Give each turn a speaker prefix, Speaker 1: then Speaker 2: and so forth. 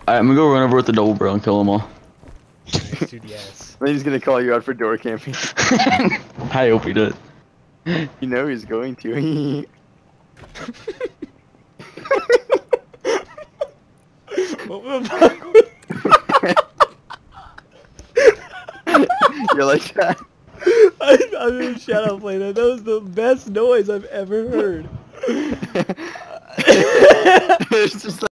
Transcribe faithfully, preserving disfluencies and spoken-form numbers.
Speaker 1: I'm gonna go run over with the double barrel and kill them all.
Speaker 2: Nice, dude, yes.
Speaker 3: Then he's gonna call you out for door camping.
Speaker 1: I hope he did.
Speaker 3: You know he's going to.
Speaker 2: What the fuck?
Speaker 3: You're like that.
Speaker 2: I, I'm in shadow play that. That was the best noise I've ever heard.
Speaker 3: It's just like